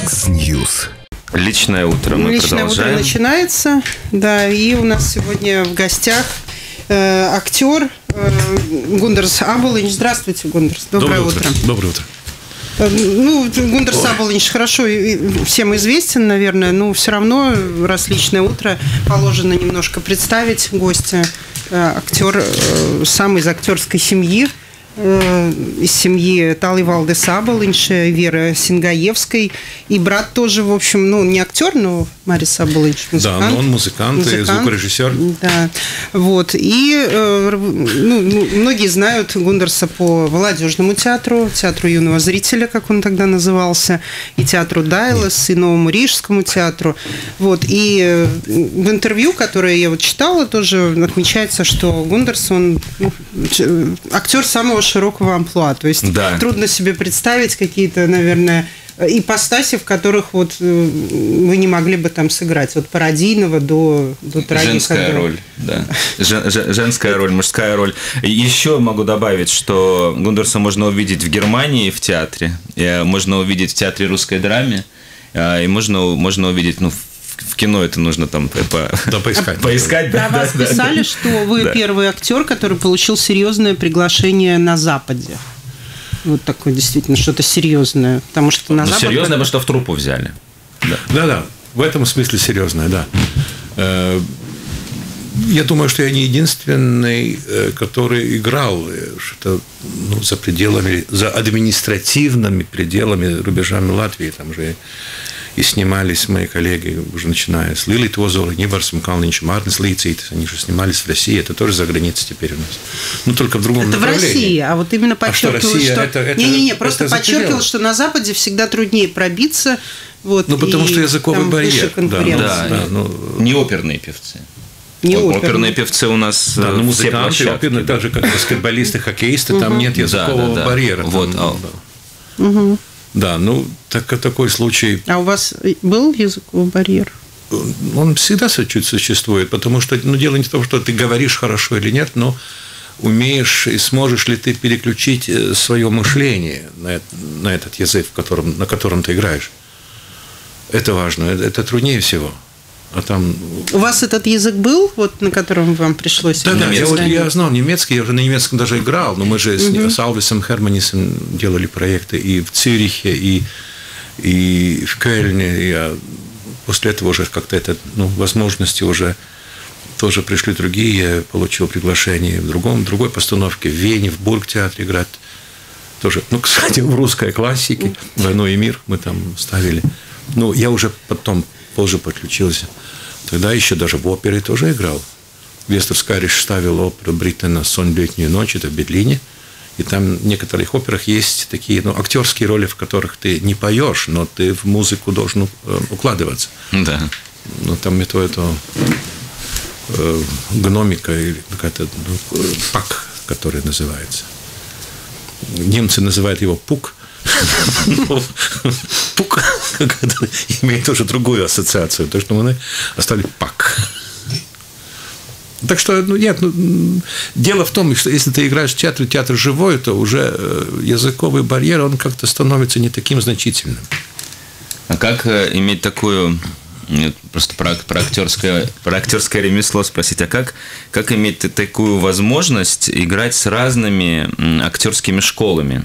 Яндекс.Ньюс. Личное утро мы Личное продолжаем. утро начинается, да, и у нас сегодня в гостях актер Гундерс Аболинч. Здравствуйте, Гундерс. Доброе утро. Доброе утро. Гундерс Аболинч хорошо всем известен, наверное, но все равно, раз личное утро, положено немножко представить гостя. Актер сам из актерской семьи, из семьи Талы Валдес Аболинча, Веры Сингаевской. И брат тоже, в общем, не актер, но Марис Аболинч музыкант. Да, но он музыкант и звукорежиссер. Да, вот. И многие знают Гундерса по Молодежному театру, театру юного зрителя, как он тогда назывался, и театру Дайлас, и Новому Рижскому театру. Вот. И в интервью, которое я читала, тоже отмечается, что Гундерс, он актер самого широкого амплуа. То есть трудно себе представить какие-то, наверное, ипостаси, в которых вот вы не могли бы там сыграть. От пародийного до трагика. Женская роль, да. Женская роль, мужская роль. Еще могу добавить, что Гундерса можно увидеть в Германии в театре, можно увидеть в театре русской драме, и можно увидеть, в кино это нужно там поискать. Про вас писали, что вы первый актер, который получил серьезное приглашение на Западе. Вот такое действительно что-то серьезное. Потому что на Западе... Серьезное, потому что в труппу взяли. Да, в этом смысле серьезное, да. Я думаю, что я не единственный, который играл что-то за пределами, за административными пределами, рубежами Латвии. Там же и снимались мои коллеги, уже начиная с Лилит Озола, Нибарс Мкалнинч, Мартинс Лицит. Они же снимались в России. Это тоже за границей теперь у нас. Только в другом направлении. Это в России, а вот именно подчеркиваю, что... просто подчеркивал, что на Западе всегда труднее пробиться. Вот, потому что языковый барьер. Не оперные певцы. Оперные певцы у нас музыканты, оперные, так же, как баскетболисты, хоккеисты, там нет языкового барьера. Да, такой случай. А у вас был языковый барьер? Он всегда существует, потому что дело не в том, что ты говоришь хорошо или нет, но умеешь и сможешь ли ты переключить свое мышление на этот язык, на котором ты играешь. Это важно, это труднее всего. А там... У вас этот язык был, на котором вам пришлось? Да, я знал немецкий, я уже на немецком даже играл, но мы же с Алвисом Херманисом делали проекты и в Цюрихе, и в Кёльне. После этого уже как-то возможности уже тоже пришли другие. Я получил приглашение в другой постановке, в Вене, в Бургтеатре играть. Тоже, кстати, в русской классике «Войну и мир» мы там ставили. Я уже потом позже подключился. Тогда еще даже в опере тоже играл. Вестер Скариш ставил оперу Бриттена «Сон летнюю ночь», это в Берлине. И там в некоторых операх есть такие актерские роли, в которых ты не поешь, но ты в музыку должен укладываться. Да. Там это гномика или какая-то пак, который называется. Немцы называют его пук. Пук имеет тоже другую ассоциацию, то, что мы оставили пак. Так что, дело в том, что если ты играешь в театр живой, то уже языковый барьер, он как-то становится не таким значительным. А как иметь такую, просто про актерское ремесло спросить, а как иметь такую возможность играть с разными актерскими школами?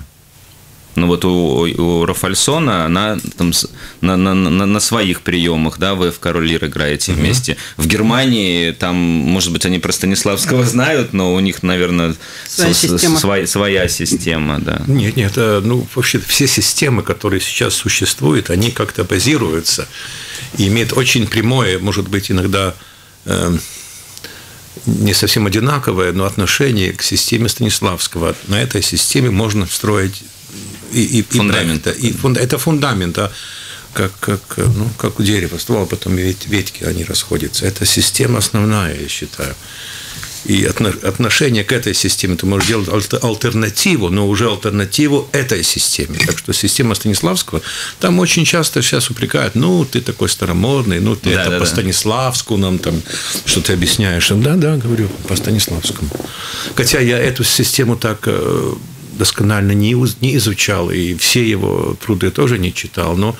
У Рафальсона она там на своих приемах, да, вы в «Король Лир» играете вместе. В Германии там, может быть, они про Станиславского знают, но у них, наверное, своя система, да. Нет, вообще все системы, которые сейчас существуют, они как-то базируются и имеют очень прямое, может быть, иногда не совсем одинаковое, но отношение к системе Станиславского. На этой системе можно строить фундамент. Это фундамент, как у дерева ствол, потом ветки, они расходятся. Это система основная, я считаю. И отношение к этой системе ты можешь делать альтернативу, но уже альтернативу этой системе. Так что система Станиславского, там очень часто сейчас упрекают, ты такой старомодный, ты по Станиславскому нам там что-то объясняешь. Да, говорю, по Станиславскому. Хотя я эту систему так досконально не изучал, и все его труды тоже не читал, но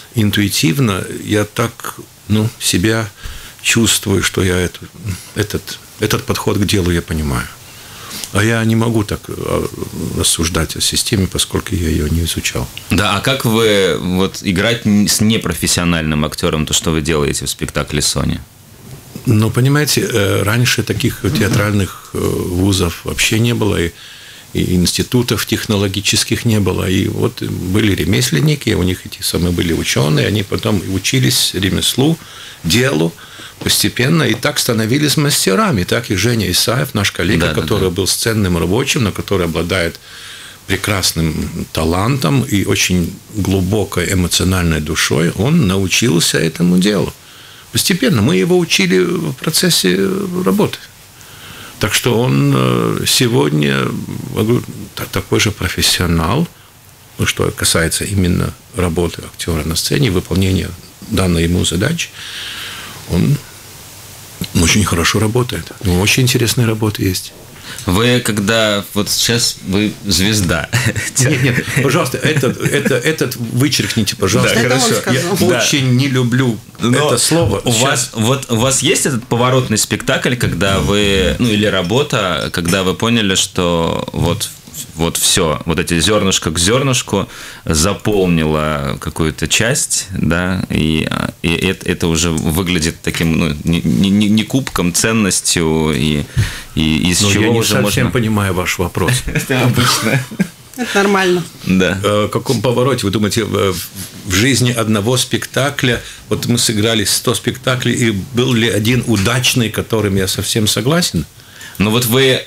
интуитивно я так себя чувствую, что я этот подход к делу я понимаю. А я не могу так рассуждать о системе, поскольку я ее не изучал. Да, а как вы играть с непрофессиональным актером, то, что вы делаете в спектакле «Соня»? Ну, понимаете, раньше таких театральных вузов вообще не было, и институтов технологических не было. И вот были ремесленники, у них эти самые были ученые, они потом учились ремеслу, делу, постепенно, и так становились мастерами. Так и Женя Исаев, наш коллега, который был сценным рабочим, но который обладает прекрасным талантом и очень глубокой эмоциональной душой, он научился этому делу. Постепенно мы его учили в процессе работы. Так что он сегодня такой же профессионал, что касается именно работы актера на сцене, выполнения данной ему задачи. Он очень хорошо работает. Очень интересные работы есть. Вы когда... сейчас вы звезда. Нет, пожалуйста, этот вычеркните, пожалуйста. Да, хорошо. Я очень не люблю это слово. У вас есть этот поворотный спектакль, когда вы... или работа, когда вы поняли, что все, эти зернышко к зернышку заполнило какую-то часть, да, и это уже выглядит таким, не кубком, ценностью, и из чего я не уже совсем можно... понимаю ваш вопрос. Это обычно. Это нормально. Да. В каком повороте? Вы думаете, в жизни одного спектакля, мы сыграли 100 спектаклей, и был ли один удачный, которым я совсем согласен? Вы...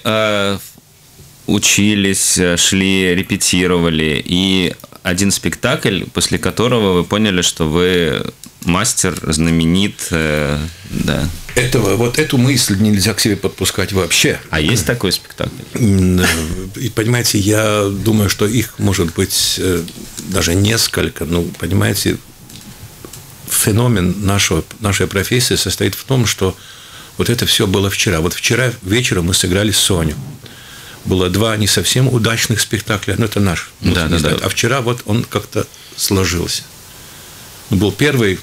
учились, шли, репетировали, и один спектакль, после которого вы поняли, что вы мастер, знаменит, да. Эту мысль нельзя к себе подпускать вообще. А есть такой спектакль? И, понимаете, я думаю, что их может быть даже несколько. Понимаете, феномен нашей профессии состоит в том, что это все было вчера. Вчера вечером мы сыграли «Соню». Было 2 не совсем удачных спектакля, но это наш. Да. А вчера он как-то сложился. Был первый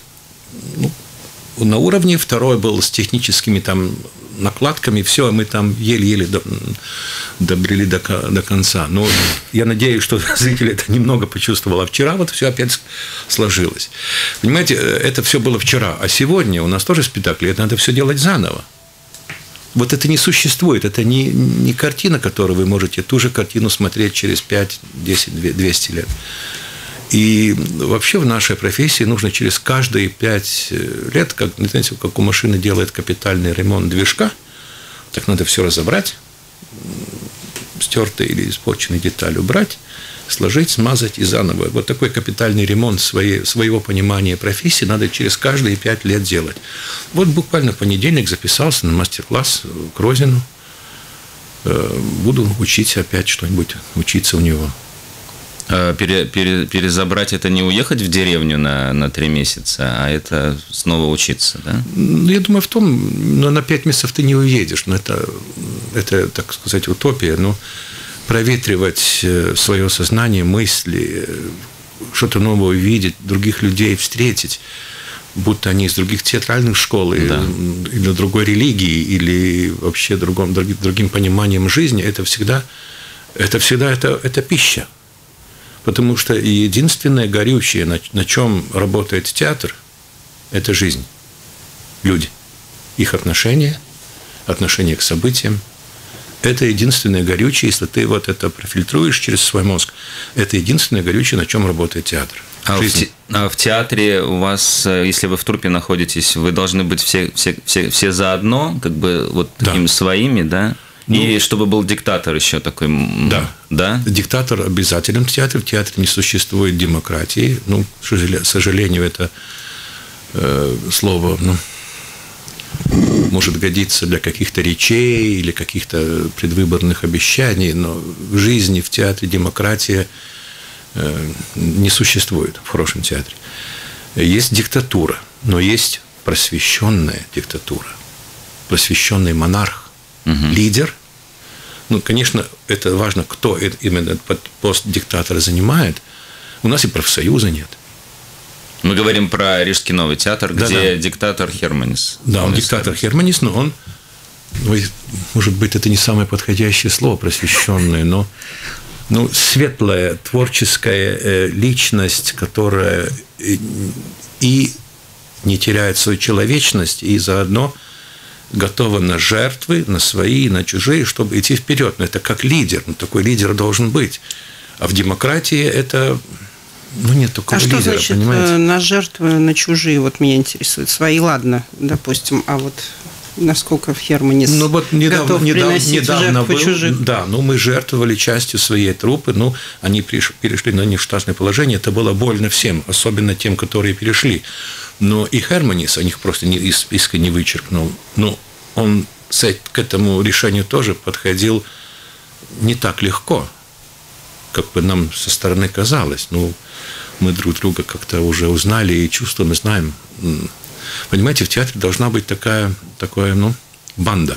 на уровне, второй был с техническими накладками, все, мы там еле-еле добрели до конца. Но я надеюсь, что зритель это немного почувствовал. А вчера все опять сложилось. Понимаете, это все было вчера. А сегодня у нас тоже спектакль, это надо все делать заново. Это не существует, это не картина, которую вы можете ту же картину смотреть через 5, 10, 200 лет. И вообще в нашей профессии нужно через каждые 5 лет, как у машины делает капитальный ремонт движка, так надо все разобрать, стертые или испорченные детали убрать, сложить, смазать и заново. Такой капитальный ремонт своего понимания профессии надо через каждые 5 лет делать. Буквально в понедельник записался на мастер-класс к Розину. Буду учить опять что-нибудь, учиться у него. Перезабрать это не уехать в деревню на 3 месяца, а это снова учиться, да? Я думаю, в том, на 5 месяцев ты не уедешь. Это, так сказать, утопия. Проветривать свое сознание, мысли, что-то новое увидеть, других людей встретить, будто они из других театральных школ, или другой религии, или вообще другим пониманием жизни, это всегда пища. Потому что единственное горючее, на чем работает театр, это жизнь. Люди. Их отношения к событиям. Это единственное горючее, если ты это профильтруешь через свой мозг, это единственное горючее, на чем работает театр. А в театре у вас, если вы в труппе находитесь, вы должны быть все заодно, такими своими, да? И чтобы был диктатор еще такой. Да? Диктатор обязателен в театре. В театре не существует демократии. К сожалению, это слово... может годиться для каких-то речей или каких-то предвыборных обещаний, но в жизни, в театре демократия не существует в хорошем театре. Есть диктатура, но есть просвещенная диктатура, просвещенный монарх, лидер. Конечно, это важно, кто именно пост диктатора занимает. У нас и профсоюза нет. Мы говорим про Рижский новый театр, где диктатор Херманис. Да, он диктатор Херманис, но он, может быть, это не самое подходящее слово, просвещенное, но светлая, творческая личность, которая и не теряет свою человечность, и заодно готова на жертвы, на свои, на чужие, чтобы идти вперед. Но это как лидер, такой лидер должен быть. А в демократии это... нет такого лидера, что значит понимаете? На жертвы, на чужие? Вот меня интересует. Свои, ладно, допустим, а вот насколько в Херманис готов приносить жертвы чужих? Да, мы жертвовали частью своей труппы, они перешли на нештатное положение, это было больно всем, особенно тем, которые перешли. Но и Херманис, их просто из списка не вычеркнул, но он к этому решению тоже подходил не так легко, как бы нам со стороны казалось. Мы друг друга как-то уже узнали и чувствуем, и знаем. Понимаете, в театре должна быть такая банда.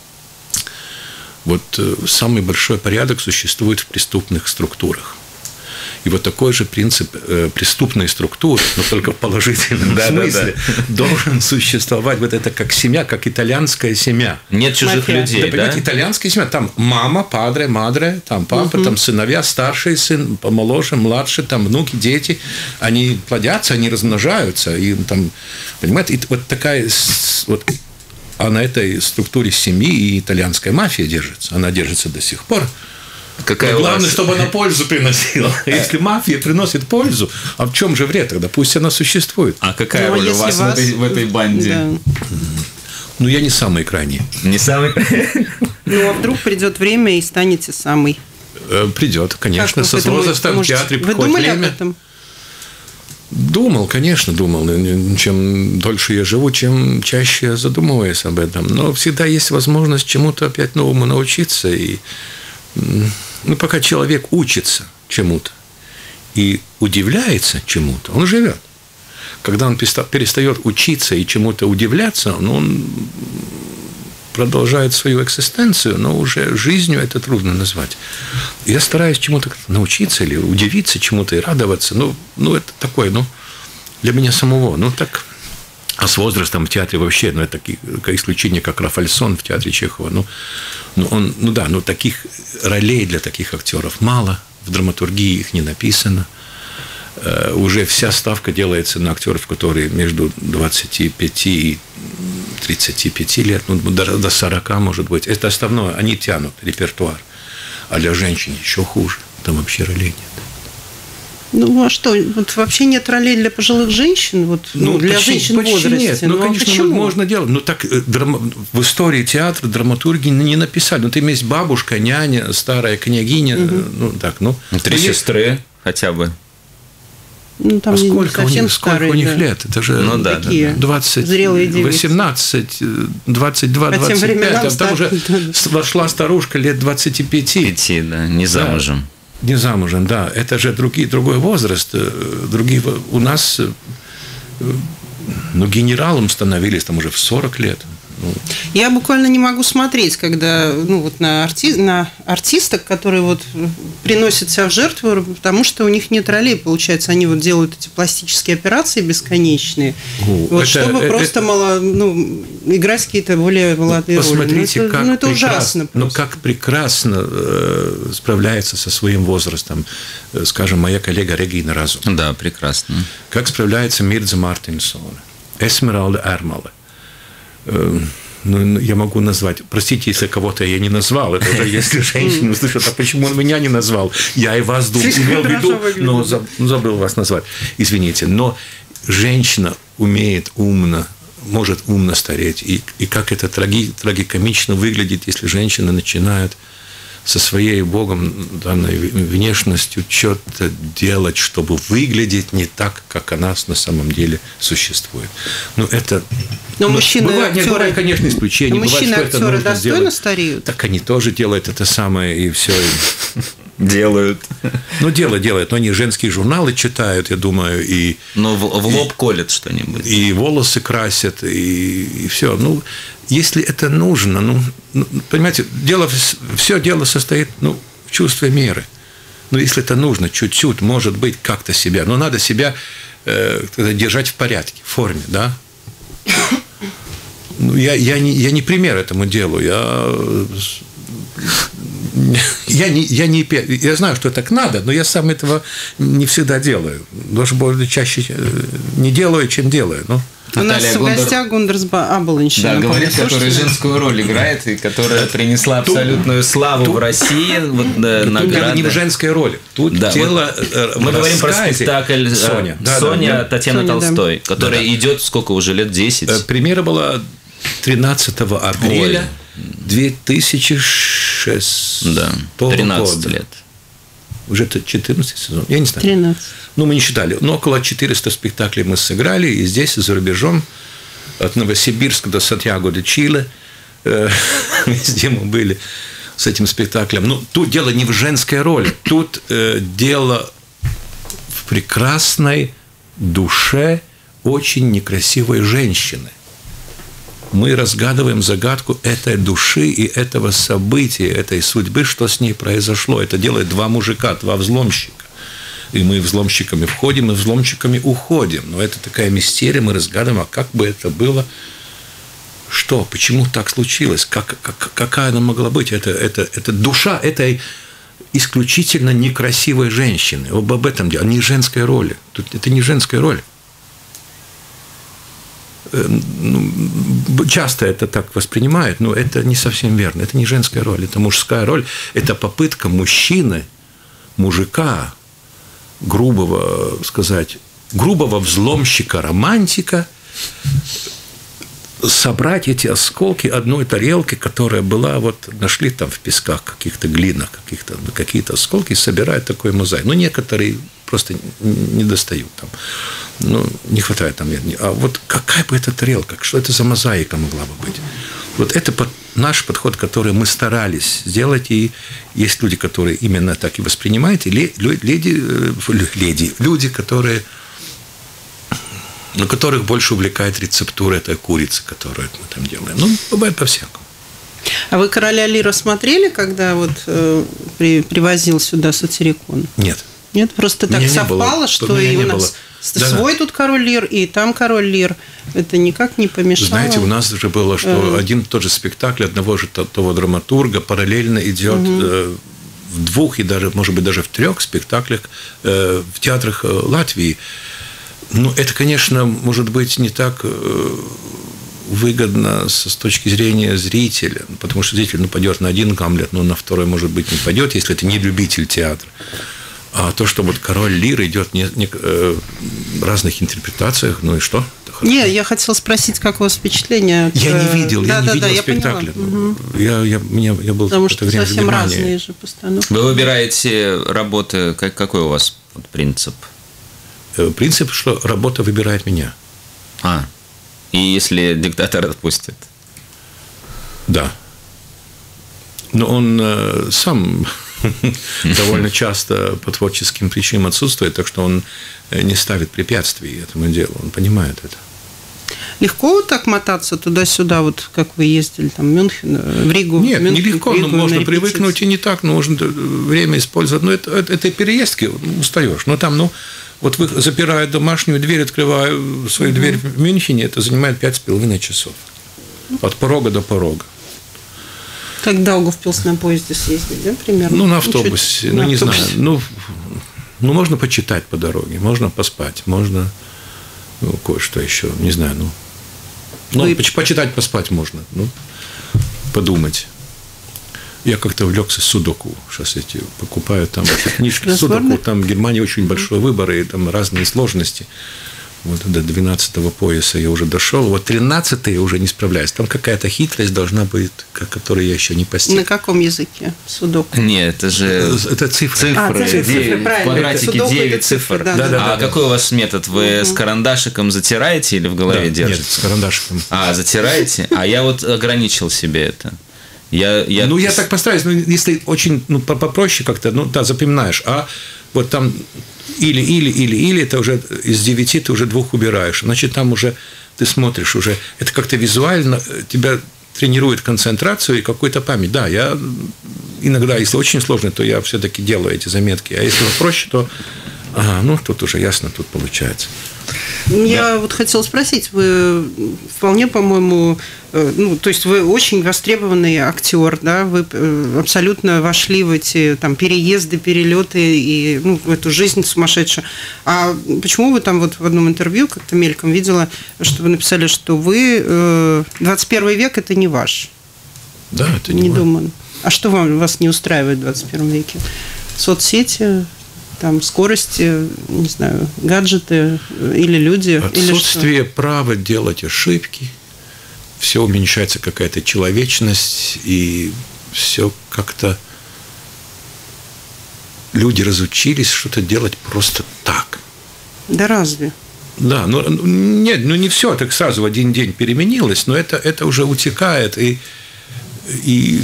Вот самый большой порядок существует в преступных структурах. И вот такой же принцип преступной структуры, но только в положительном смысле, должен существовать. Вот это как семья, как итальянская семья. Нет чужих людей, да? Понимаете, итальянская семья. Там мама, падре, мадре, там папа, там сыновья, старший сын, помоложе, младший, там внуки, дети. Они плодятся, они размножаются. И там, понимаете, и вот такая... А на этой структуре семьи и итальянская мафия держится. Она держится до сих пор. Главное, чтобы она пользу приносила. Если мафия приносит пользу, а в чем же вред тогда? Пусть она существует. А какая роль у вас в этой банде? Да. Я не самый крайний. Не самый крайний? А вдруг придет время и станете самый? Придет, конечно. Со возрастом в театре приходит время. Вы думали об этом? Думал, конечно, думал. Чем дольше я живу, чем чаще я задумываюсь об этом. Но всегда есть возможность чему-то опять новому научиться. И пока человек учится чему-то и удивляется чему-то, он живет. Когда он перестает учиться и чему-то удивляться, он продолжает свою экзистенцию, но уже жизнью это трудно назвать. Я стараюсь чему-то научиться или удивиться чему-то и радоваться. Это такое, для меня самого. Так. А с возрастом в театре вообще, это такое исключение, как Рафальсон в театре Чехова. Таких ролей для таких актеров мало. В драматургии их не написано. Уже вся ставка делается на актеров, которые между 25 и 35 лет, до 40, может быть. Это основное, они тянут репертуар. А для женщин еще хуже. Там вообще ролей нет. А что? Вообще нет ролей для пожилых женщин? Для женщин в возрасте? Нет. Конечно, почему? Можно делать. Так в истории театра драматурги не написали. Там есть бабушка, няня, старая княгиня. Три сестры хотя бы. Там сколько у них лет? Это же 20, зрелые девицы. 18, 22, 25. Там уже вошла старушка лет 25. Не замужем. Не замужем, да. Это же другой возраст. У нас генералом становились там уже в 40 лет. Я буквально не могу смотреть, когда на артисток, которые приносят себя в жертву, потому что у них нет ролей, получается, они делают эти пластические операции бесконечные, чтобы просто играть какие-то более молодые роли. Посмотрите, это ужасно. Как прекрасно справляется со своим возрастом, скажем, моя коллега Регина Разу. Да, прекрасно. Как справляется Мирдза Мартинсон, Эсмералда Эрмале. Я могу назвать. Простите, если кого-то я не назвал. Это уже если женщина услышит, а почему он меня не назвал? Я и вас имел в виду, но забыл вас назвать. Извините. Но женщина может умно стареть. И как это трагикомично выглядит, если женщина начинает со своей Богом данной внешностью что-то делать, чтобы выглядеть не так, как она на самом деле существует. Бывают, конечно, исключения. Мужчины-актеры достойно стареют? Так они тоже делают это самое, и все. Делают. Делают. Но они женские журналы читают, я думаю, и... в лоб колят что-нибудь. И волосы красят, и все. Если это нужно, понимаете, все дело состоит в чувстве меры. Если это нужно, чуть-чуть, может быть, как-то себя. Но надо себя держать в порядке, в форме, да. Ну, я не пример этому делу. Я знаю, что так надо, но я сам этого не всегда делаю. Даже более чаще не делаю, чем делаю. Ну. У нас в гостях Гундерс Аболонщина. Да, говорит, которая женскую роль играет, и которая принесла абсолютную славу в России. Вот, тут не в женской роли. Тут дело... Мы говорим про спектакль Соня Татьяны Толстой, которая идет сколько уже, лет 10? Премьера была 13 апреля 2006 13 лет. Уже 14 сезон, я не знаю. 13. Ну, мы не считали. Но около 400 спектаклей мы сыграли. И здесь, за рубежом, от Новосибирска до Сантьяго де Чиле, везде мы были с этим спектаклем. Но тут дело не в женской роли. Тут дело в прекрасной душе очень некрасивой женщины. Мы разгадываем загадку этой души и этого события, этой судьбы, что с ней произошло. Это делают два мужика, два взломщика. И мы взломщиками входим, и взломщиками уходим. Но это такая мистерия, мы разгадываем, а как бы это было, что, почему так случилось, какая она могла быть. Это душа этой исключительно некрасивой женщины. Об этом дело, не женской роли. Тут это не женская роль. Часто это так воспринимают, но это не совсем верно. Это не женская роль, это мужская роль. Это попытка мужчины, мужика, грубого взломщика, романтика, собрать эти осколки одной тарелки, которая была, вот нашли там в песках каких-то глинах, какие-то осколки, и собирают такой мозаик. Ну, некоторые просто не достают там. Ну, не хватает там. А вот какая бы эта тарелка, что это за мозаика могла бы быть? Вот это наш подход, который мы старались сделать, и есть люди, которые именно так и воспринимают, и люди, которые, которых больше увлекает рецептура этой курицы, которую мы там делаем. Ну, бывает по-всякому. А вы «Короля Лира» смотрели, когда вот привозил сюда Сатирикон? Нет. Нет, просто так совпало, что и у нас свой тут «Король Лир», и там «Король Лир». Это никак не помешало. Знаете, у нас же было, что один и тот же спектакль одного же того драматурга параллельно идет в двух и даже, может быть, даже в 3 спектаклях в театрах Латвии. Ну, это, конечно, может быть не так выгодно с точки зрения зрителя, потому что зритель пойдет на один Гамлет, но на второй, может быть, не пойдет, если это не любитель театра. А то, что вот «Король Лир» идет в разных интерпретациях, ну и что? Нет, я хотела спросить, как у вас впечатление? Я не видел спектакля. Я был потому что совсем разные же постановки. Вы выбираете работы, какой у вас принцип? Принцип, что работа выбирает меня. И если диктатор отпустит? Да. Но он сам довольно часто по творческим причинам отсутствует, так что он не ставит препятствий этому делу, он понимает это. Легко вот так мотаться туда-сюда, вот как вы ездили там, в Мюнхен, в Ригу? Нет, нелегко, но можно привыкнуть, и не так, нужно время использовать. Но это переездки, устаешь. Но там, вот вы запирая домашнюю дверь, открывая свою дверь в Мюнхене, это занимает 5,5 часов. От порога до порога. Как в Даугавпилс на поезде съездить, да, примерно? Ну, на автобусе, не знаю. Ну, можно почитать по дороге, можно поспать, можно кое-что еще, не знаю, почитать, поспать можно, подумать. Я как-то увлекся судоку, сейчас покупаю там книжки судоку, там в Германии очень большой выбор, и там разные сложности. Вот до 12-го пояса я уже дошел. Вот 13-й я уже не справляюсь. Там какая-то хитрость должна быть, которую я еще не постиг. На каком языке судоку? Нет, это же... Это цифры. Цифры, в квадратике 9 цифр. Да. Какой у вас метод? Вы с карандашиком затираете или в голове держите? Нет, с карандашиком. Затираете? А я вот ограничил себе это. Я так постараюсь. Если очень попроще как-то, запоминаешь. А вот там... Или, это уже из 9 ты уже 2 убираешь. Значит, там уже ты смотришь, уже это как-то визуально тебя тренирует концентрацию и какую-то память. Да, я иногда, если очень сложно, то я все-таки делаю эти заметки. А если проще, то Ага, ну тут уже ясно, тут получается. Я вот хотела спросить, вы вполне, по-моему, то есть вы очень востребованный актер, да, вы абсолютно вошли в эти там переезды, перелеты и в эту жизнь сумасшедшую. А почему вы там вот в одном интервью, как-то мельком видела, что вы написали, что вы 21 век это не ваш? Да, это не думаю. А что вас не устраивает в 21 веке? Соцсети? Там скорости, не знаю, гаджеты или люди? Отсутствие права делать ошибки, все уменьшается какая-то человечность, и все как-то люди разучились что-то делать просто так. Да разве? Да, нет, не все так сразу в один день переменилось, но это уже утекает, и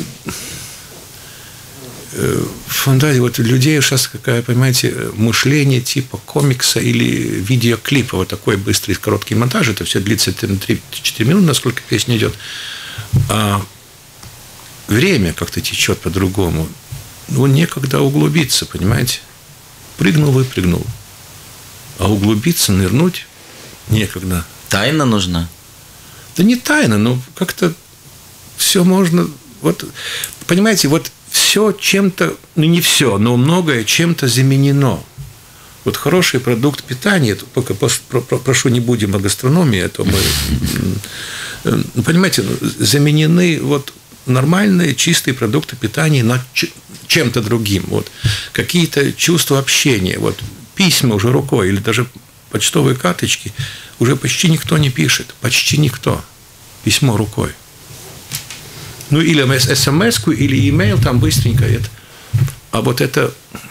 фантазия, вот у людей сейчас какая, понимаете, мышление типа комикса или видеоклипа, вот такой быстрый короткий монтаж, это все длится 3-4 минуты, насколько песня идет, а время как-то течет по-другому, некогда углубиться, понимаете, выпрыгнул, а углубиться, нырнуть некогда. Тайна нужна? Да не тайна, но как-то все можно, вот, понимаете, вот все чем-то, не все, но многое чем-то заменено. Вот хороший продукт питания, пока прошу, не будем о гастрономии, а то мы, понимаете, заменены вот нормальные чистые продукты питания на чем-то другим. Вот какие-то чувства общения, вот письма уже рукой или даже почтовые карточки уже почти никто не пишет, почти никто. Письмо рукой. Или смс-ку, или имейл, там быстренько это. А вот это...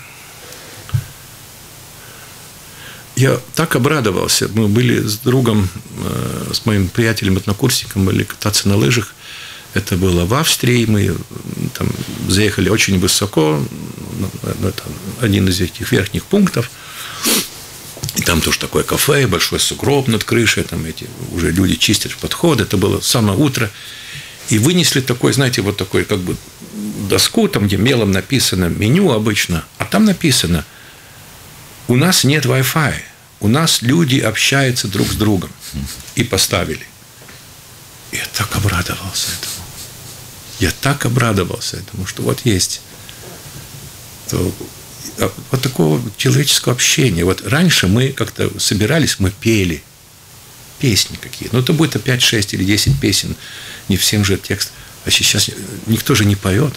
Я так обрадовался. Мы были с другом, с моим приятелем-однокурсником, были кататься на лыжах. Это было в Австрии. Мы там заехали очень высоко. Это один из этих верхних пунктов. И там тоже такое кафе, большой сугроб над крышей. Там уже люди чистят подход. Это было самое утро. И вынесли такой, знаете, вот такой как бы доску, там, где мелом написано меню обычно, а там написано: у нас нет Wi-Fi, у нас люди общаются друг с другом. И поставили. И я так обрадовался этому. Что вот есть вот такого человеческого общения. Вот раньше мы как-то собирались, мы пели песни какие-то. Это будет 5, 6 или 10 песен. Не всем же текст. А сейчас никто же не поет.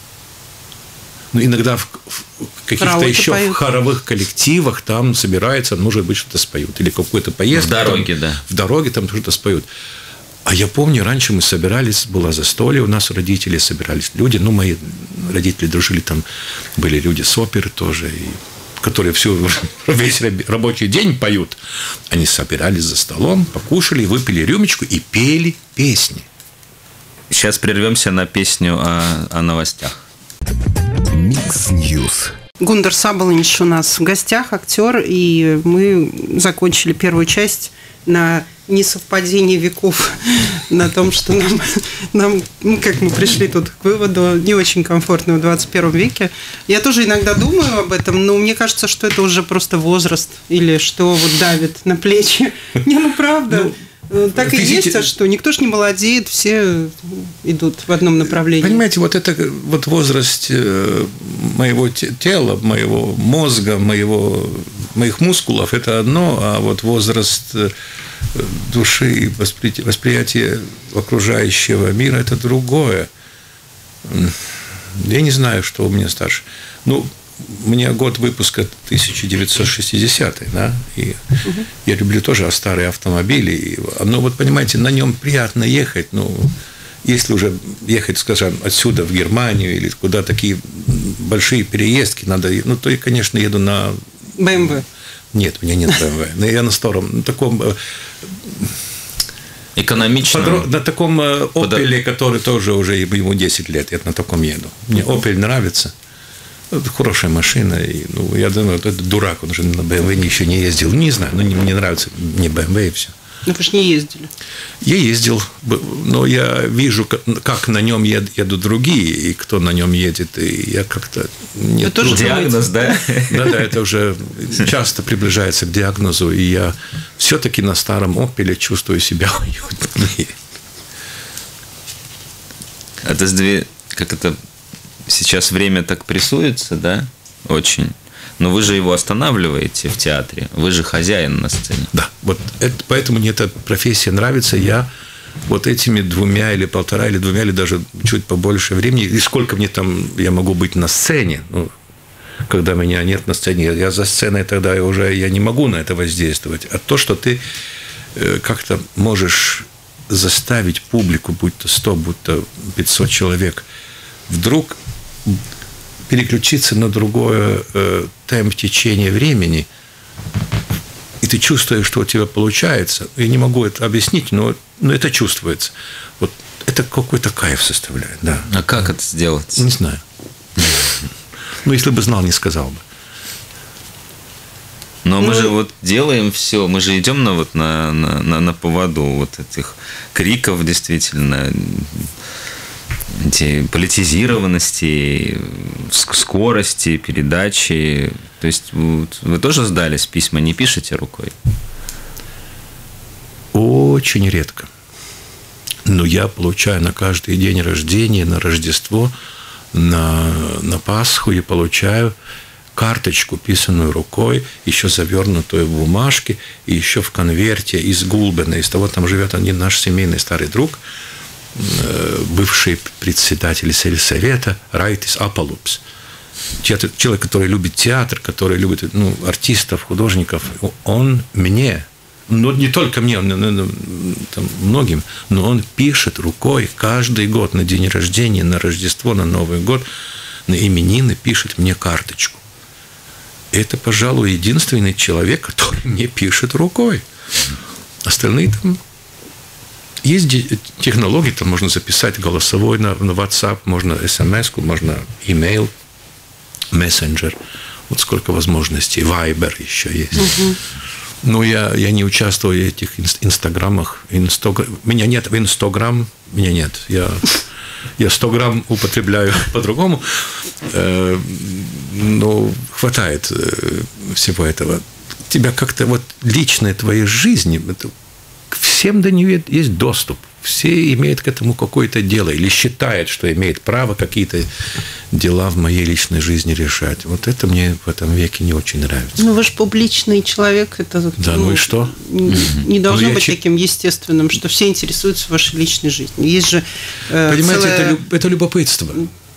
Иногда в каких-то еще в хоровых коллективах там собираются, может быть, что-то споют. Или какую-то поездку. В дороге, там, да. В дороге там что-то споют. А я помню, раньше мы собирались, было застолье, у нас родители собирались. Люди, мои родители дружили, там были люди с оперы тоже, которые весь рабочий день поют. Они собирались за столом, покушали, выпили рюмочку и пели песни. Сейчас прервемся на песню о новостях. Микс Ньюс. Гундар Сабалинич у нас в гостях, актер, и мы закончили первую часть на несовпадении веков, на том, что нам, как мы пришли тут к выводу, не очень комфортно в 21 веке. Я тоже иногда думаю об этом, но мне кажется, что это уже просто возраст, или что вот давит на плечи. Правда. Так и есть, что никто ж не молодеет, все идут в одном направлении. Понимаете, вот это вот возраст моего тела, моего мозга, моих мускулов – это одно, а вот возраст души и восприятие окружающего мира – это другое. Я не знаю, что у меня старше. У меня год выпуска 1960-й, да, и я люблю тоже старые автомобили. Но вот, понимаете, на нем приятно ехать, если уже ехать, скажем, отсюда в Германию или куда такие большие переездки надо, то я, конечно, еду на... BMW? Нет, у меня нет BMW. Я на старом, таком... Экономичном. На таком Opel, который тоже уже ему 10 лет, я на таком еду. Мне Opel нравится. Это хорошая машина. И, я думаю, это дурак, он же на BMW еще не ездил. Не знаю, мне нравится не BMW и все. Ну, вы же не ездили. Я ездил, но я вижу, как на нем едут другие, и кто на нем едет, и я как-то... Вы тоже диагноз, да? Да, это уже часто приближается к диагнозу, и я все-таки на старом «Опеле» чувствую себя уютнее. Это как это сейчас время так прессуется, да? Очень. Но вы же его останавливаете в театре. Вы же хозяин на сцене. Да, вот поэтому мне эта профессия нравится. Я вот этими 2 или 1,5 или 2 или даже чуть побольше времени, и сколько мне там я могу быть на сцене, ну, когда меня нет на сцене, я за сценой тогда я не могу на это воздействовать. А то, что ты как-то можешь заставить публику, будь то 100, будь то 500 человек, вдруг переключиться на другое темп течения времени, и ты чувствуешь, что у тебя получается. Я не могу это объяснить, но это чувствуется. Вот это какой-то кайф составляет, да. А как это сделать? Не знаю. Ну, если бы знал, не сказал бы. Но мы же вот делаем все, мы же идем на поводу вот этих криков, действительно, политизированности, скорости, передачи. То есть вы тоже сдались письма, не пишете рукой? Очень редко. Но я получаю на каждый день рождения, на Рождество, на Пасху, я получаю карточку, писанную рукой, еще завернутую в бумажке, и еще в конверте из Гулбена. Из того, там живет один наш семейный старый друг, бывший председатель сельсовета Райтис Апалупс. Человек, который любит театр, который любит артистов, художников, он мне, но не только мне, там, многим, но он пишет рукой каждый год на день рождения, на Рождество, на Новый год, на именины пишет мне карточку. Это, пожалуй, единственный человек, который мне пишет рукой. Остальные там... Есть технологии, там можно записать голосовой на WhatsApp, можно SMS-ку, можно email, мессенджер. Вот сколько возможностей. Viber еще есть. Но я не участвую в этих инстаграмах. Меня нет в Инстаграм, меня нет. Я 100 грамм употребляю по-другому. Но хватает всего этого. Тебя как-то вот личная твоя жизнь, к всем до нее есть доступ. Все имеют к этому какое-то дело или считают, что имеют право какие-то дела в моей личной жизни решать. Вот это мне в этом веке не очень нравится. Ну, вы же публичный человек. Это, да, ну и что? Не должно быть таким естественным, что все интересуются вашей личной жизнью. Есть же понимаете, это любопытство.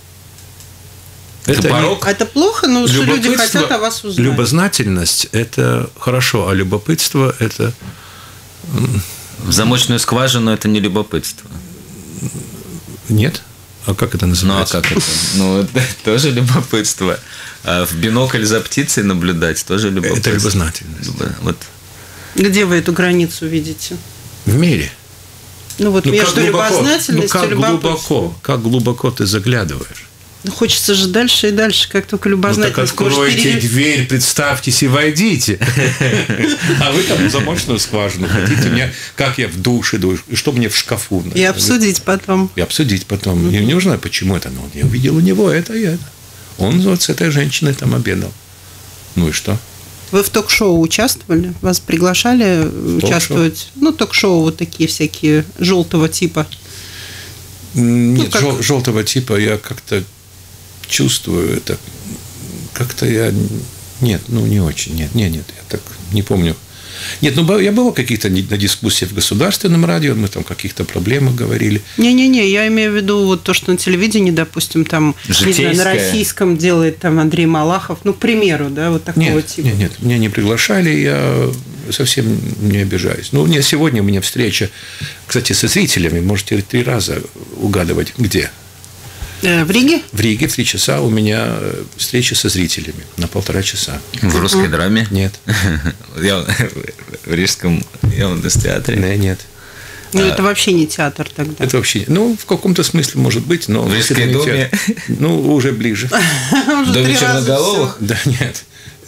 Это порог? Это плохо, но что люди хотят о вас узнать. Любознательность – это хорошо, а любопытство – это… В замочную скважину это не любопытство. Нет? А как это называется? Ну, а как это? Ну, это тоже любопытство. А в бинокль за птицей наблюдать тоже любопытство. Это любознательность. Вот. Где вы эту границу видите? В мире. Ну, вот между любознательностью и любопытством. Как глубоко ты заглядываешь. Ну, хочется же дальше и дальше, как только любознательность. Ну, так откройте дверь, представьтесь и войдите. А вы там замочную скважину хотите меня, как я в душе душу, и что мне в шкафу. И обсудить потом. И обсудить потом. Я не знаю, почему это, но я увидел у него это и это. Он вот с этой женщиной там обедал. Ну и что? Вы в ток-шоу участвовали? Вас приглашали участвовать? Ну, ток-шоу вот такие всякие желтого типа. Нет, желтого типа я как-то чувствую это. Как-то я... Нет, не очень. Нет, я так не помню. Нет, я был каких-то на дискуссиях в государственном радио, мы там о каких-то проблемах говорили. Не-не-не, я имею в виду вот то, что на телевидении, допустим, там, не знаю, на российском делает там Андрей Малахов, к примеру, да, вот такого типа. Нет, меня не приглашали, я совсем не обижаюсь. Сегодня у меня встреча, кстати, со зрителями, можете 3 раза угадывать, где. В Риге? В Риге в 3 часа у меня встреча со зрителями на 1,5 часа. В русской драме? Нет. Я в Рижском театре? Нет. Это вообще не театр тогда. Это вообще... в каком-то смысле может быть, но... В Рижской думе? Уже ближе. В доме черноголовых? Да, нет.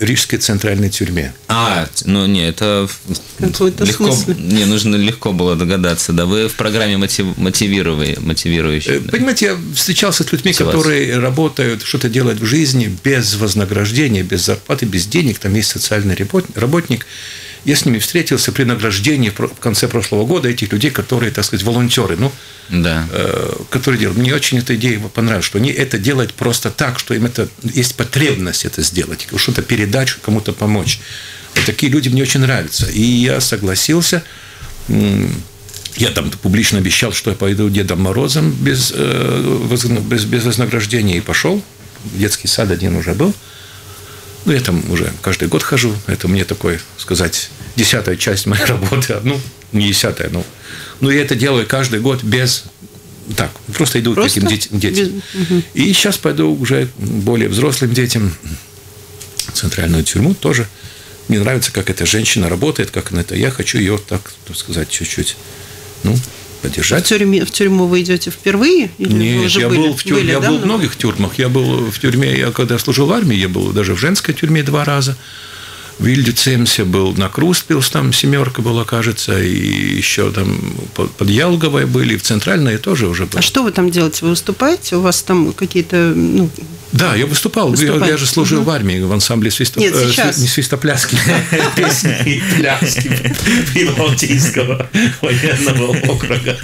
Рижской центральной тюрьме. Это какой-то легко, смысл. нужно легко было догадаться. Да, вы в программе мотивирующей. Понимаете, я встречался с людьми, которые работают, что-то делают в жизни без вознаграждения, без зарплаты, без денег. Там есть социальный работник. Я с ними встретился при награждении в конце прошлого года этих людей, которые, так сказать, волонтеры, которые делают. Мне очень эта идея понравилась, что они это делают просто так, что им это есть потребность это сделать, что-то передать, кому-то помочь. Вот такие люди мне очень нравятся. И я согласился. Я там публично обещал, что я пойду Дедом Морозом без вознаграждения, и пошел. Детский сад один уже был. Я там уже каждый год хожу. Это мне такой, сказать, 10-я часть моей работы. Не 10-я, но я это делаю каждый год без... Так, просто иду к таким детям. И сейчас пойду уже более взрослым детям в центральную тюрьму тоже. Мне нравится, как эта женщина работает, как она это. Я хочу ее, так сказать, чуть-чуть, поддержать. В тюрьму вы идете впервые? Или нет, вы уже я был в тюрьме. Я был в многих тюрьмах. Я был в тюрьме, когда служил в армии, я был даже в женской тюрьме 2 раза. В Вильдюцемсе был на Круспилс, там 7 была, кажется, и еще там под Ялговой были, в Центральной тоже уже был. А что вы там делаете? Вы выступаете? У вас там какие-то... Да, я выступал. Я же служил в армии, в ансамбле не свистопляски, песни и пляски Прибалтийского военного округа.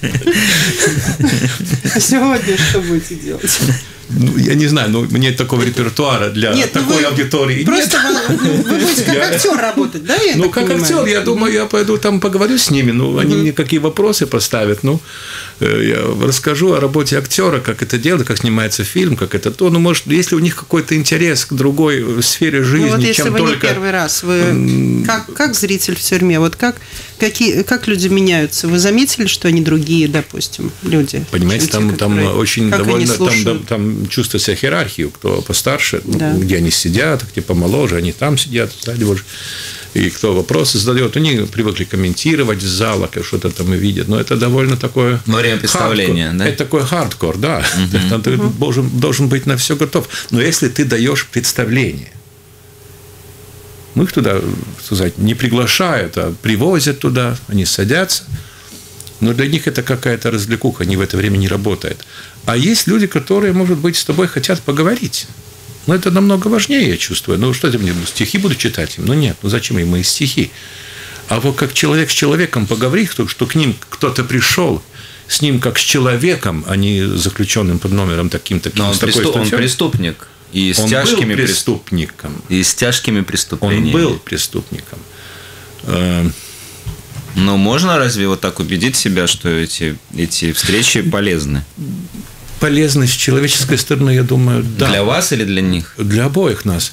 А сегодня что будете делать? Я не знаю, мне такого репертуара для такой аудитории просто нет. Вы будете как актер работать, да? Как актер, я думаю, я пойду там поговорю с ними, они мне какие вопросы поставят, я расскажу о работе актера, как это делать, как снимается фильм, как это то, может, если у них какой-то интерес к другой сфере жизни, если чем вы только... не первый раз, вы как зритель в тюрьме, как люди меняются? Вы заметили, что они другие, допустим, люди? Понимаете, там очень довольно, там чувствуется иерархию, кто постарше, где они сидят, где помоложе, они там сидят, сзади, и кто вопросы задает, они привыкли комментировать с зала, что-то там и видят, но это довольно такое... Во время представления, да? Это такой хардкор, да. Ты должен быть на все готов. Но если ты даешь представление, мы их туда, сказать, не приглашают, а привозят туда, они садятся. Но для них это какая-то развлекуха, они в это время не работают. А есть люди, которые, может быть, с тобой хотят поговорить. Но это намного важнее, я чувствую. Что это мне, стихи буду читать им? Нет, зачем им мои стихи? А вот как человек с человеком поговорить, что к ним кто-то пришел, с ним как с человеком, а не заключенным под номером таким-то. Но он преступник. И с тяжкими преступником. И с тяжкими преступлениями. Он был преступником. Но можно разве вот так убедить себя, что эти встречи полезны? Полезны с человеческой стороны, я думаю, да. Для вас или для них? Для обоих нас.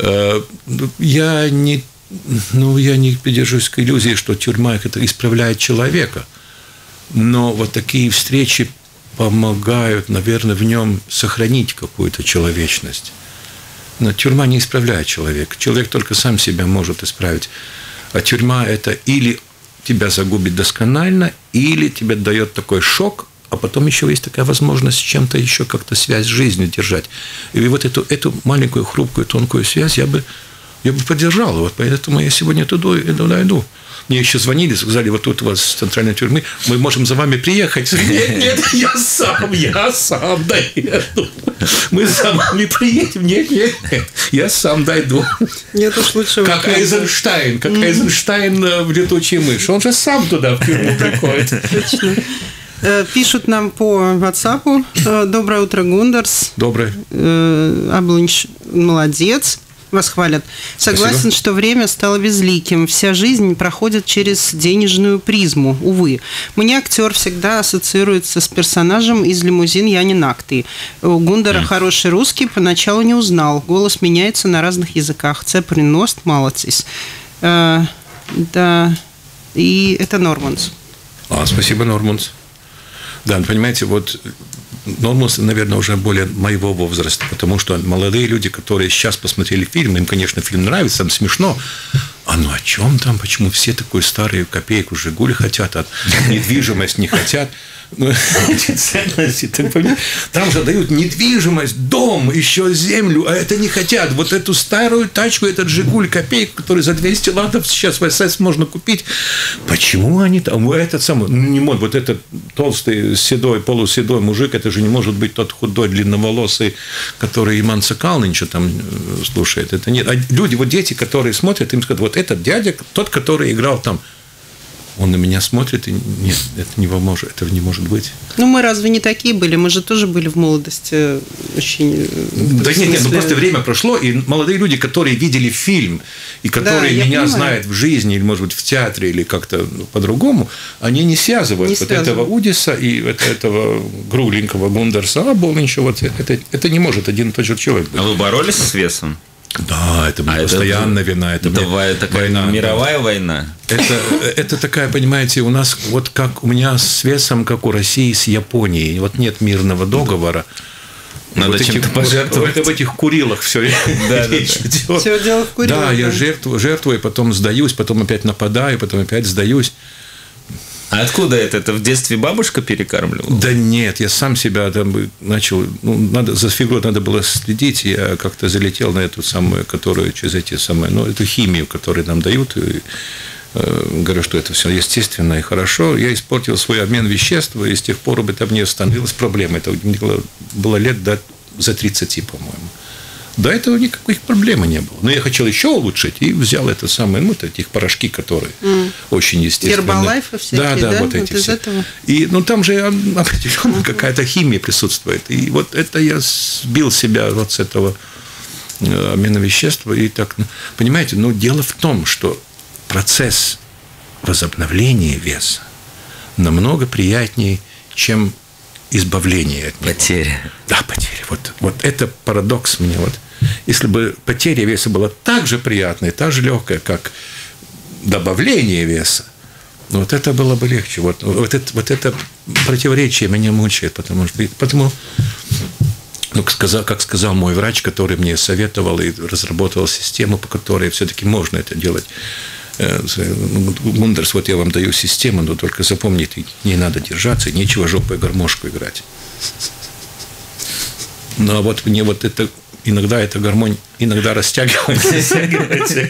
Я не придерживаюсь к иллюзии, что тюрьма это исправляет человека. Но вот такие встречи помогают, наверное, в нем сохранить какую-то человечность. Но тюрьма не исправляет человека. Человек только сам себя может исправить. А тюрьма это или тебя загубит досконально, или тебе дает такой шок, а потом еще есть такая возможность с чем-то еще как-то связь с жизнью держать. И вот эту маленькую, хрупкую, тонкую связь я бы поддержал. Вот поэтому я сегодня туда иду. Мне еще звонили, сказали, вот тут у вас с центральной тюрьмы, мы можем за вами приехать. Нет, я сам доеду. Мы за вами приедем. Нет, я сам дойду. Нет, уж лучше. Как Эйзенштейн в «Летучей мыши». Он же сам туда в тюрьму приходит. Точно. Пишут нам по WhatsApp. Доброе утро, Гундерс. Доброе. Аблунч молодец. Вас хвалят. Согласен, Спасибо. что время стало безликим. Вся жизнь проходит через денежную призму, увы. Мне актер всегда ассоциируется с персонажем из «Лимузин Яни Накты». У Гундера хороший русский, поначалу не узнал. Голос меняется на разных языках. Цеприност, молодец. Да, и это Норманс. Спасибо, Норманс. Да, понимаете, вот Норманс, наверное, уже более моего возраста, потому что молодые люди, которые сейчас посмотрели фильм, им, конечно, фильм нравится, там смешно. О чем там? Почему все такую старую копейку «Жигули» хотят, а недвижимость не хотят? эти ценности. Там же дают недвижимость, дом, еще землю, а это не хотят. Вот эту старую тачку, этот «Жигуль» копейку, который за 200 латов сейчас в СС можно купить. Почему они там? Этот самый, не может, вот этот толстый, седой, полуседой мужик, это же не может быть тот худой, длинноволосый, который Иман Сокалнича там слушает. Это нет. А люди, вот дети, которые смотрят, им скажут, вот этот дядя, тот, который играл там. Он на меня смотрит, и нет, этого не может быть. Ну, мы разве не такие были? Мы же тоже были в молодости очень... Да нет, ну просто время прошло, и молодые люди, которые видели фильм, и которые меня знают в жизни, или, может быть, в театре, или как-то по-другому, они не связывают этого Удиса и этого груленького Гундерса, а Болнича, вот это не может один и тот же человек быть. А вы боролись с весом? Да, это была постоянная война. Это такая война, мировая война. Это такая, понимаете, у нас, вот как у меня с весом, как у России с Японией. Вот нет мирного договора. Надо вот чем-то пожертвовать. В этих Курилах все речь идет. Все дело в Курилах. Да, я жертвую, потом сдаюсь, потом опять нападаю, потом опять сдаюсь. А откуда это? Это в детстве бабушка перекармливала? Да нет, я сам себя там начал... за фигурой надо было следить. Я как-то залетел на эту самую, которую через эти самые... эту химию, которую нам дают. И, говорю, что это все естественно и хорошо. Я испортил свой обмен веществ, и с тех пор об этом не становилась проблема. Это было лет за 30, по-моему. До этого никаких проблем не было. Но я хотел еще улучшить и взял это самое, этих порошки, которые очень естественные. Гербалайфы всякие, да? Вот эти все. И там же определенно какая-то химия присутствует. И вот это я сбил себя вот с этого обмена веществ. И так, понимаете, дело в том, что процесс возобновления веса намного приятнее, чем избавление от него. Потеря. Да, потеря. Вот это парадокс мне. Если бы потеря веса была так же приятная, так же легкая, как добавление веса, вот это было бы легче. Вот это противоречие меня мучает, потому, как сказал мой врач, который мне советовал и разработал систему, по которой все-таки можно это делать. Гундерс, вот я вам даю систему, но только запомните, не надо держаться, нечего жопой гармошку играть. Но вот мне вот это иногда эта гармонь иногда растягивается.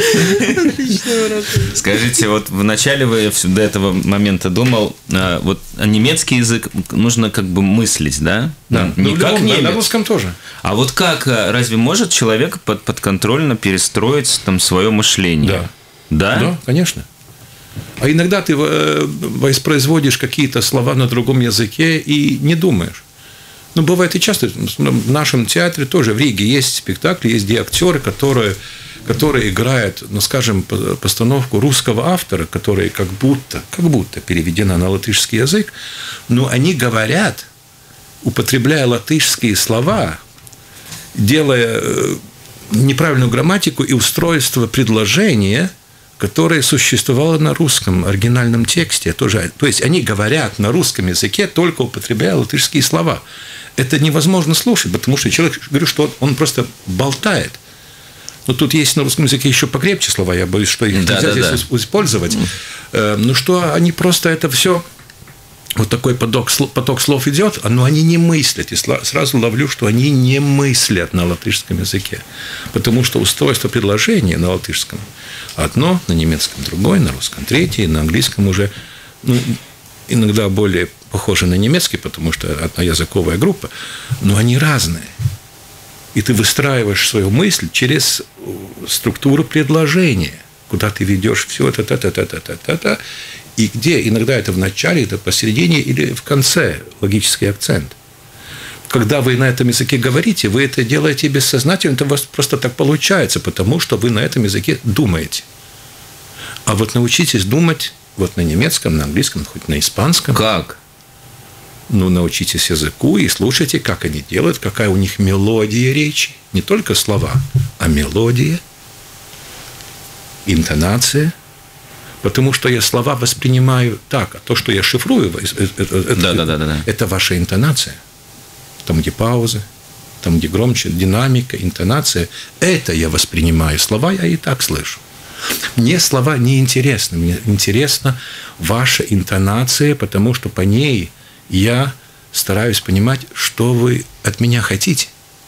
Скажите, вот вначале вы до этого момента думал, вот немецкий язык нужно как бы мыслить, да? Да. Не как немец. На русском тоже. А вот как, разве может человек подконтрольно перестроить там свое мышление? Да. Да? Да, конечно. А иногда ты воспроизводишь какие-то слова на другом языке и не думаешь. Бывает и часто. В нашем театре тоже в Риге есть спектакли, есть где актеры, которые играют, скажем, постановку русского автора, которая как будто переведена на латышский язык, но они говорят, употребляя латышские слова, делая неправильную грамматику и устройство предложения, которое существовало на русском оригинальном тексте. То есть они говорят на русском языке, только употребляя латышские слова. Это невозможно слушать, потому что человек, говорю, что он просто болтает. Но тут есть на русском языке еще покрепче слова, я боюсь, что их нельзя здесь использовать. Что они просто это все... Вот такой поток слов идет, но они не мыслят. И сразу ловлю, что они не мыслят на латышском языке. Потому что устройство предложения на латышском одно, на немецком другое, на русском третье, на английском уже иногда более похоже на немецкий, потому что одна языковая группа, но они разные. И ты выстраиваешь свою мысль через структуру предложения, куда ты ведешь все это, та-та-та-та-та-та-та. И где иногда это в начале, это посередине или в конце логический акцент. Когда вы на этом языке говорите, вы это делаете бессознательно, это у вас просто так получается, потому что вы на этом языке думаете. А вот научитесь думать вот на немецком, на английском, хоть на испанском. Как? Научитесь языку и слушайте, как они делают, какая у них мелодия речи. Не только слова, а мелодия, интонация. Потому что я слова воспринимаю так, а то, что я шифрую, это ваша интонация. Там, где паузы, там, где громче, динамика, интонация. Это я воспринимаю. Слова я и так слышу. Мне слова не интересны. Мне интересна ваша интонация, потому что по ней я стараюсь понимать, что вы от меня хотите.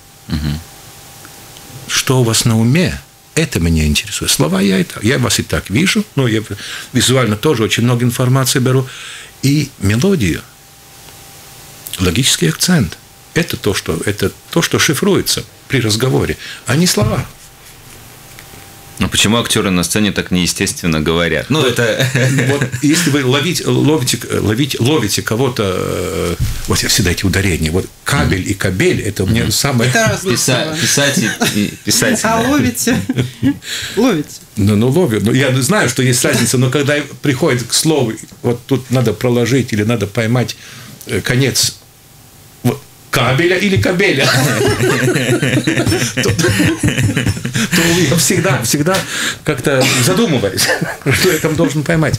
Что у вас на уме. Это меня интересует. Слова я вас и так вижу. Ну, я визуально тоже очень много информации беру. И мелодию, логический акцент. Это то, что шифруется при разговоре, а не слова. Ну, почему актеры на сцене так неестественно говорят? Ну, это... Вот если вы ловите кого-то... Вот я всегда эти ударения. Вот кабель и кабель – это у меня самое... Это разные слова. Писать. А ловите? Ловите. Ну, ловлю. Ну, я знаю, что есть разница, но когда приходит к слову, вот тут надо проложить или надо поймать конец кабеля или кабеля, то я всегда как-то задумываюсь, что я там должен поймать.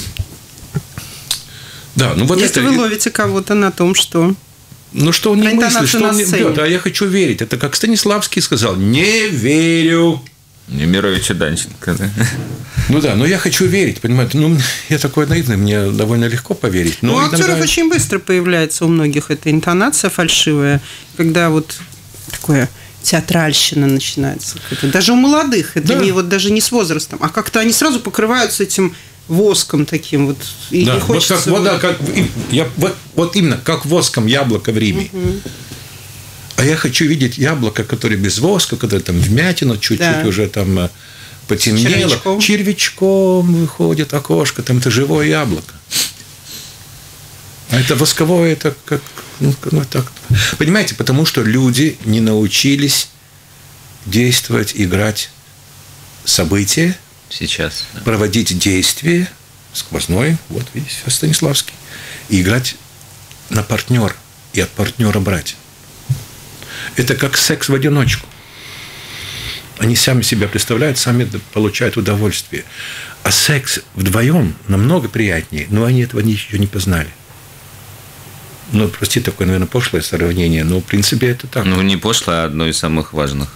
Да, ну вот если вы ловите кого-то на том, что... Ну, что он не мыслит, что он не бьет, а я хочу верить. Это как Станиславский сказал: не верю. Немирович и Данченко, да? Ну да, но я хочу верить, понимаете. Ну, я такой наивный, мне довольно легко поверить. Но у актеров очень быстро появляется у многих эта интонация фальшивая, когда вот такое театральщина начинается. Даже у молодых, это не, вот даже не с возрастом, а как-то они сразу покрываются этим воском таким вот. И да, не хочется... Вот именно, как воском яблоко в Риме. А я хочу видеть яблоко, которое без воска, которое там вмятина чуть-чуть уже там потемнело. Червячком выходит окошко, там это живое яблоко. А это восковое, это как... Ну, так. Понимаете, потому что люди не научились действовать, играть события. Сейчас. Да. Проводить действия сквозное, вот видите, Станиславский. И играть на партнер и от партнера брать. Это как секс в одиночку. Они сами себя представляют, сами получают удовольствие. А секс вдвоем намного приятнее, но они этого еще не познали. Ну, прости, такое, наверное, пошлое сравнение, но в принципе это так. Ну, не пошлое, а одно из самых важных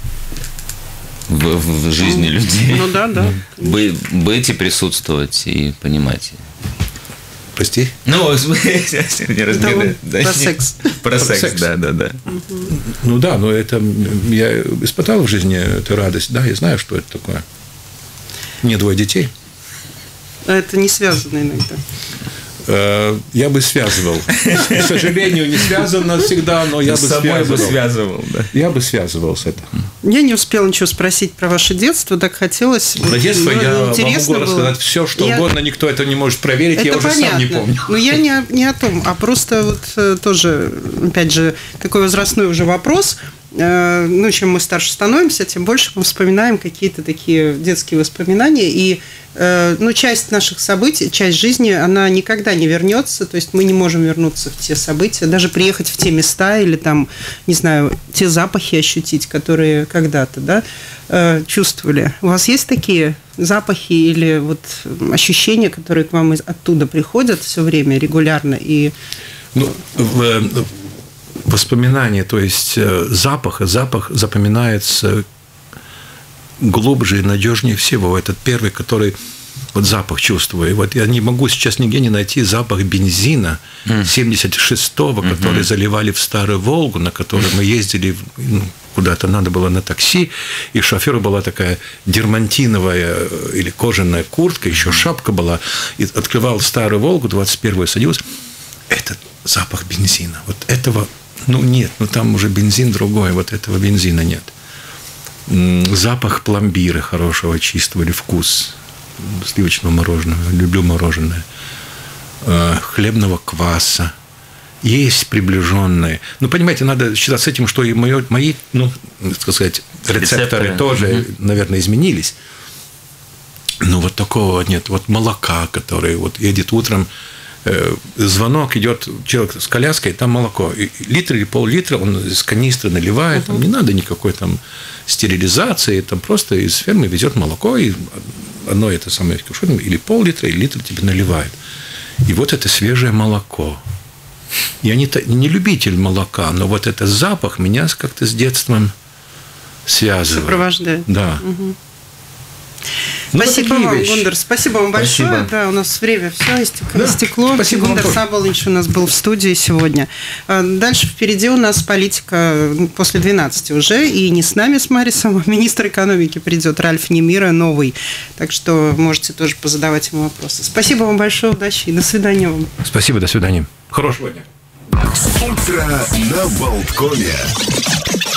в жизни людей. Ну, да. Быть и присутствовать, и понимать. Прости? Ну, не разбираю. Про секс. Про секс, да. Ну да, но это я испытал в жизни эту радость. Да, я знаю, что это такое. Мне 2 детей. Это не связано иногда. Я бы связывал. К сожалению, не связано всегда, но я бы связывал. Да. Я бы связывал с этим. Я не успела ничего спросить про ваше детство, так хотелось. Про детство я вам могу рассказать все, что угодно, никто это не может проверить, это я уже понятно. Сам не помню. Но я не о том, а просто вот тоже, опять же, такой возрастной уже вопрос. Ну, чем мы старше становимся, тем больше мы вспоминаем какие-то такие детские воспоминания. И часть наших событий, часть жизни, она никогда не вернется. То есть мы не можем вернуться в те события, даже приехать в те места или там, не знаю, те запахи ощутить, которые когда-то, чувствовали. У вас есть такие запахи или вот ощущения, которые к вам оттуда приходят все время, регулярно? И... Воспоминания, то есть запах запоминается глубже и надежнее всего. Этот первый, который вот запах чувствую. И вот я не могу сейчас нигде не найти запах бензина 76-го, который заливали в Старую Волгу, на которой мы ездили куда-то, надо было на такси, и шоферу была такая дермантиновая или кожаная куртка, еще шапка была, и открывал Старую Волгу, 21-ю садился. Это запах бензина. Вот этого... нет, там уже бензин другой, вот этого бензина нет. Запах пломбира хорошего, чистого, или вкус сливочного мороженого, люблю мороженое, хлебного кваса, есть приближенные. Понимаете, надо считать с этим, что и мои, так сказать, рецепторы тоже, наверное, изменились. Но вот такого нет. Вот молока, который вот едет утром, звонок, идет человек с коляской, там молоко. Литр или пол-литра он из канистры наливает. Там не надо никакой там стерилизации. Там просто из фермы везет молоко, и одно это самое, или пол-литра, или литр тебе наливают. И вот это свежее молоко. Я не любитель молока, но вот этот запах меня как-то с детством связывает. Сопровождает. Да. Спасибо такие вам, вещи. Гундар. Спасибо вам большое. Спасибо. Да, у нас время все Да, истекло. спасибо вам Гундар тоже. Сабалович у нас был в студии сегодня. Дальше впереди у нас политика после 12 уже. И не с нами, с Марисом, а министр экономики придет, Ральф Немира, новый. Так что можете тоже позадавать ему вопросы. Спасибо вам большое, удачи и до свидания вам. Спасибо, до свидания. Хорошего дня. Утро на Болткоме.